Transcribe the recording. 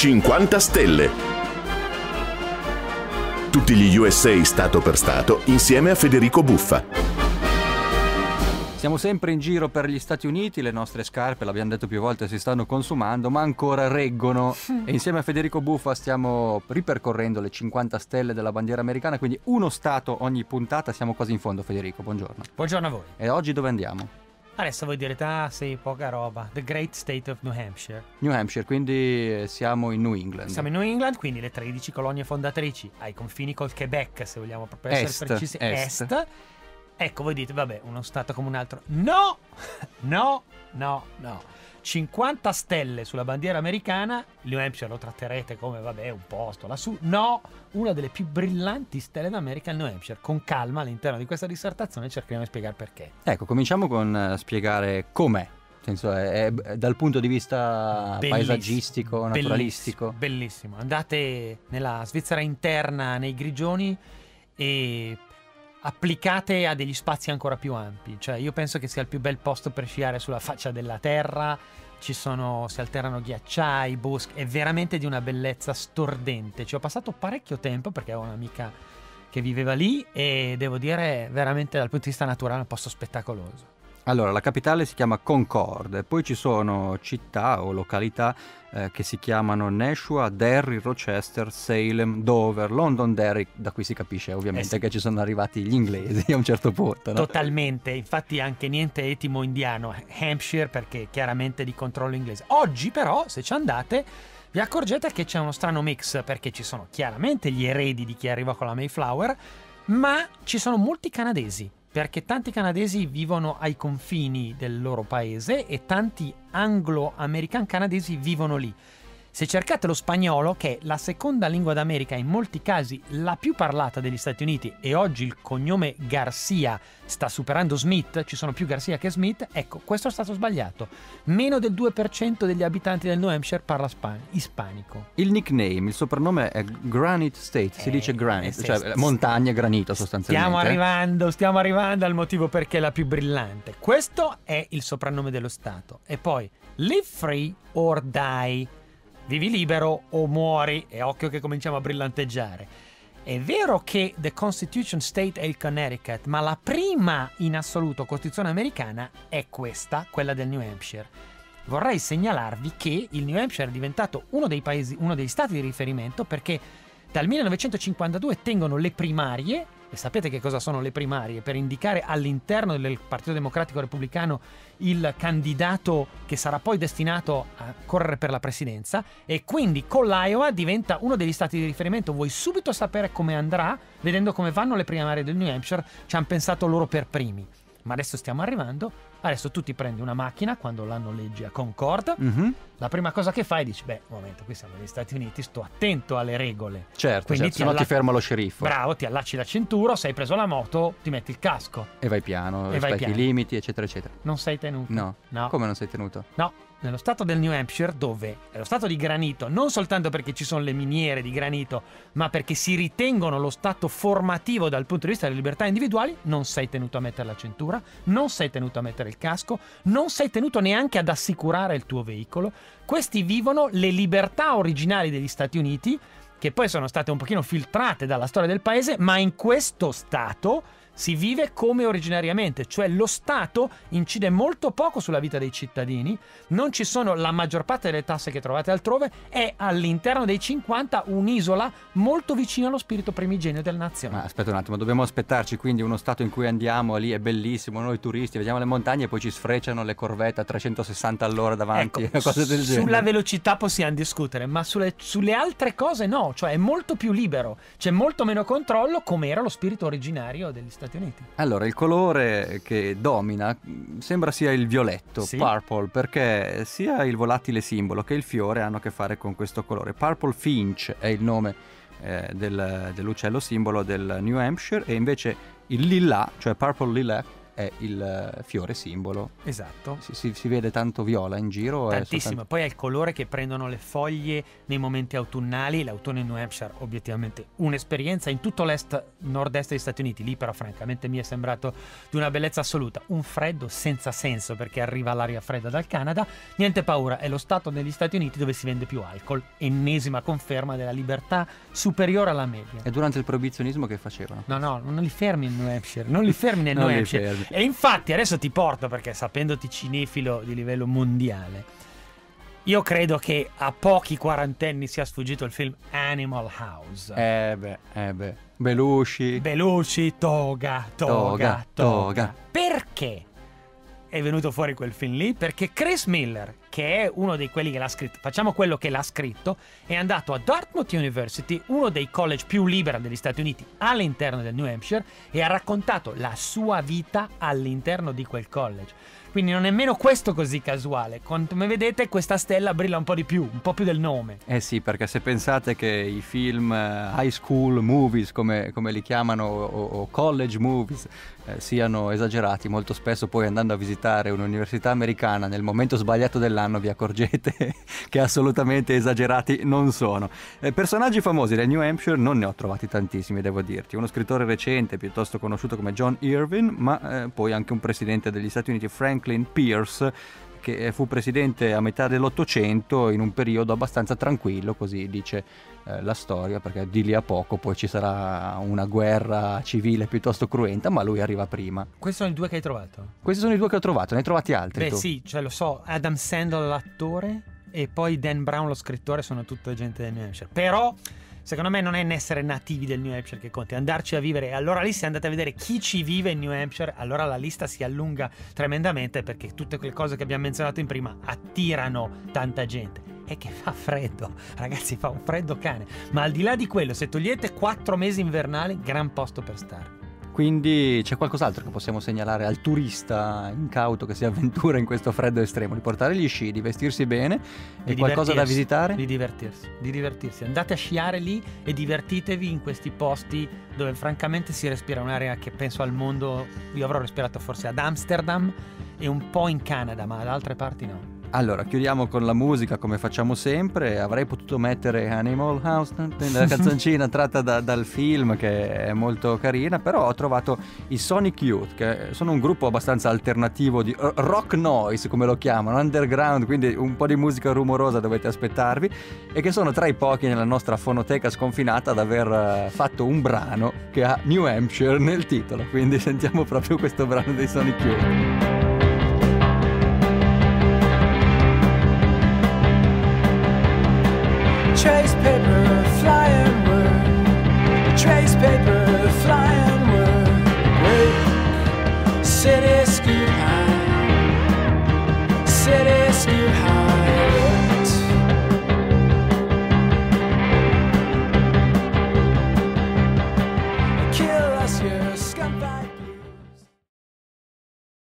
50 stelle. Tutti gli USA stato per stato insieme a Federico Buffa. Siamo sempre in giro per gli Stati Uniti, le nostre scarpe, l'abbiamo detto più volte, si stanno consumando, ma ancora reggono. E insieme a Federico Buffa stiamo ripercorrendo le 50 stelle della bandiera americana, quindi uno stato ogni puntata. Siamo quasi in fondo, Federico, buongiorno. Buongiorno a voi. E oggi dove andiamo? Adesso voi direte, ah sì, poca roba. The Great State of New Hampshire. New Hampshire, quindi siamo in New England. Siamo in New England, quindi le 13 colonie fondatrici, ai confini col Quebec, se vogliamo proprio essere precisi. Est. Ecco, voi dite, vabbè, uno stato come un altro. No! 50 stelle sulla bandiera americana, New Hampshire lo tratterete come, vabbè, un posto lassù. No! Una delle più brillanti stelle d'America è il New Hampshire. Con calma, all'interno di questa dissertazione cercheremo di spiegare perché. Ecco, cominciamo con spiegare com'è. Nel senso, è dal punto di vista paesaggistico, naturalistico. Bellissimo. Andate nella Svizzera interna, nei Grigioni, e applicate a degli spazi ancora più ampi. Cioè, io penso che sia il più bel posto per sciare sulla faccia della terra. Si alternano ghiacciai, boschi, è veramente di una bellezza stordente. Ci ho passato parecchio tempo perché ho un'amica che viveva lì e devo dire veramente dal punto di vista naturale è un posto spettacoloso. Allora, la capitale si chiama Concord, poi ci sono città o località che si chiamano Nashua, Derry, Rochester, Salem, Dover, Londonderry. Da qui si capisce ovviamente sì, che ci sono arrivati gli inglesi a un certo punto, no? Totalmente, infatti anche niente etimo indiano, Hampshire, perché chiaramente di controllo inglese. Oggi però, se ci andate, vi accorgete che c'è uno strano mix, perché ci sono chiaramente gli eredi di chi arriva con la Mayflower, ma ci sono molti canadesi. Perché tanti canadesi vivono ai confini del loro paese e tanti anglo-american canadesi vivono lì. Se cercate lo spagnolo, che è la seconda lingua d'America, in molti casi la più parlata degli Stati Uniti, e oggi il cognome Garcia sta superando Smith, ci sono più Garcia che Smith, ecco, questo è stato sbagliato. Meno del 2% degli abitanti del New Hampshire parla ispanico. Il nickname, il soprannome è Granite State, si dice Granite, cioè montagna e granito sostanzialmente. Stiamo arrivando al motivo perché è la più brillante. Questo è il soprannome dello Stato. E poi, live free or die. Vivi libero o muori, e occhio che cominciamo a brillanteggiare. È vero che The Constitution State è il Connecticut, ma la prima in assoluto Costituzione americana è questa, quella del New Hampshire. Vorrei segnalarvi che il New Hampshire è diventato uno degli stati di riferimento perché dal 1952 tengono le primarie, e sapete che cosa sono le primarie? Per indicare all'interno del Partito Democratico Repubblicano il candidato che sarà poi destinato a correre per la presidenza, e quindi con l'Iowa diventa uno degli stati di riferimento. Vuoi subito sapere come andrà, vedendo come vanno le primarie del New Hampshire, ci hanno pensato loro per primi. Ma adesso stiamo arrivando. Adesso tu ti prendi una macchina quando l'hanno legge a Concord. La prima cosa che fai dici, beh, un momento, qui siamo negli Stati Uniti, sto attento alle regole. Certo, se no ti ferma lo sceriffo. Bravo, ti allacci la cintura, se hai preso la moto, ti metti il casco. E vai piano, rispetti i limiti, eccetera, eccetera. Non sei tenuto. No. Come non sei tenuto? No. Nello stato del New Hampshire, dove è lo stato di granito, non soltanto perché ci sono le miniere di granito, ma perché si ritengono lo stato formativo dal punto di vista delle libertà individuali, non sei tenuto a mettere la cintura, non sei tenuto a mettere il casco, non sei tenuto neanche ad assicurare il tuo veicolo. Questi vivono le libertà originali degli Stati Uniti, che poi sono state un pochino filtrate dalla storia del paese, ma in questo stato si vive come originariamente, cioè lo Stato incide molto poco sulla vita dei cittadini, non ci sono la maggior parte delle tasse che trovate altrove, è all'interno dei 50 un'isola molto vicina allo spirito primigenio della nazione. Ma aspetta un attimo, dobbiamo aspettarci quindi uno stato in cui andiamo, lì è bellissimo, noi turisti vediamo le montagne e poi ci sfrecciano le corvette a 360 all'ora davanti, ecco, cose del genere. Sulla velocità possiamo discutere, ma sulle altre cose no, cioè è molto più libero, c'è molto meno controllo, come era lo spirito originario degli Stati Uniti. Allora, il colore che domina sembra sia il violetto, sì, purple, perché sia il volatile simbolo che il fiore hanno a che fare con questo colore. Purple Finch è il nome dell'uccello simbolo del New Hampshire, e invece il lilla, cioè purple lilac, è il fiore simbolo. Esatto. Si vede tanto viola in giro. Tantissimo, poi è il colore che prendono le foglie nei momenti autunnali. L'autunno in New Hampshire obiettivamente un'esperienza in tutto l'est nord-est degli Stati Uniti, lì però francamente mi è sembrato di una bellezza assoluta. Un freddo senza senso perché arriva l'aria fredda dal Canada, niente paura, è lo stato negli Stati Uniti dove si vende più alcol, ennesima conferma della libertà superiore alla media. E durante il proibizionismo che facevano? No, non li fermi in New Hampshire, non li fermi nel New Hampshire. E infatti adesso ti porto, perché sapendoti cinefilo di livello mondiale, io credo che a pochi quarantenni sia sfuggito il film Animal House. Belushi, toga. Perché è venuto fuori quel film lì? Perché Chris Miller, che è uno di quelli che l'ha scritto, facciamo quello che l'ha scritto, è andato a Dartmouth University, uno dei college più liberi degli Stati Uniti, all'interno del New Hampshire, e ha raccontato la sua vita all'interno di quel college. Quindi non è nemmeno questo così casuale. Come vedete questa stella brilla un po' di più, un po' più del nome. Eh sì, perché se pensate che i film high school movies, come li chiamano, o college movies, siano esagerati, molto spesso poi andando a visitare un'università americana nel momento sbagliato dell'anno vi accorgete che assolutamente esagerati non sono. Personaggi famosi del New Hampshire non ne ho trovati tantissimi, devo dirti. Uno scrittore recente piuttosto conosciuto come John Irving, ma poi anche un presidente degli Stati Uniti, Franklin Pierce, che fu presidente a metà dell'Ottocento in un periodo abbastanza tranquillo, così dice la storia, perché di lì a poco poi ci sarà una guerra civile piuttosto cruenta, ma lui arriva prima. Questi sono i due che hai trovato? Questi sono i due che ho trovato, ne hai trovati altri? Beh tu? Sì, cioè lo so, Adam Sandler l'attore e poi Dan Brown lo scrittore sono tutta gente del New Hampshire. Però secondo me non è essere nativi del New Hampshire che conta, è andarci a vivere. E allora lì se andate a vedere chi ci vive in New Hampshire, allora la lista si allunga tremendamente, perché tutte quelle cose che abbiamo menzionato in prima attirano tanta gente. E che fa freddo, ragazzi, fa un freddo cane. Ma al di là di quello, se togliete 4 mesi invernali, gran posto per stare. Quindi c'è qualcos'altro che possiamo segnalare al turista incauto che si avventura in questo freddo estremo? Di portare gli sci, di vestirsi bene e qualcosa da visitare? Di divertirsi. Andate a sciare lì e divertitevi in questi posti dove francamente si respira un'area che penso al mondo. Io avrò respirato forse ad Amsterdam e un po' in Canada, ma da altre parti no. Allora, chiudiamo con la musica come facciamo sempre. Avrei potuto mettere Animal House, la canzoncina tratta dal film, che è molto carina, però ho trovato i Sonic Youth, che sono un gruppo abbastanza alternativo di rock noise, come lo chiamano, underground, quindi un po' di musica rumorosa dovete aspettarvi, e che sono tra i pochi nella nostra fonoteca sconfinata ad aver fatto un brano che ha New Hampshire nel titolo. Quindi sentiamo proprio questo brano dei Sonic Youth.